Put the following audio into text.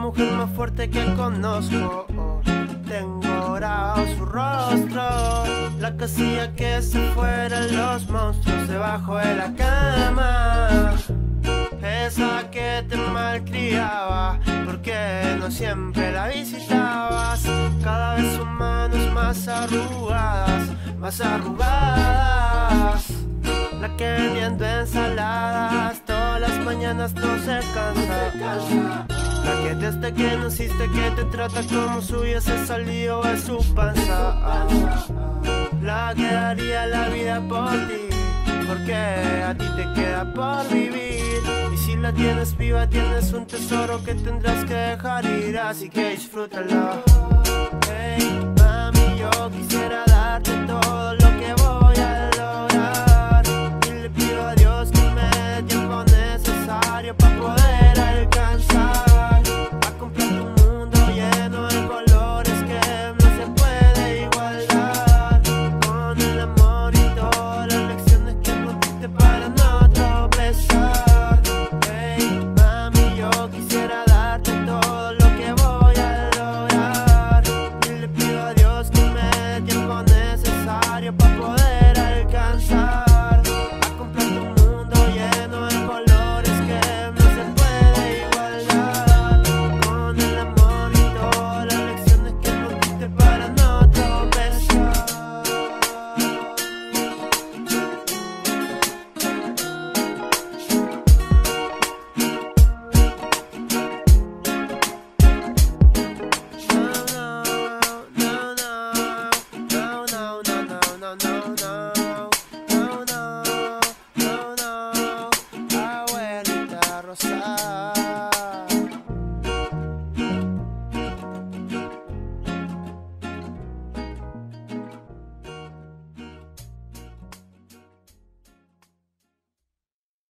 mujer más fuerte que conozco. Tengo grabado su rostro, la que hacía que se fueran los monstruos debajo de la cama. Esa que te malcriaba, porque no siempre la visitabas. Cada vez son manos más arrugadas, más arrugadas. La que vendiendo ensaladas todas las mañanas no se cansa. La que desde que naciste que te trata como si hubiese salido de su panza. La que daría la vida por ti, porque a ti te queda por vivir. Y si la tienes viva tienes un tesoro que tendrás que dejar ir, así que disfrútala.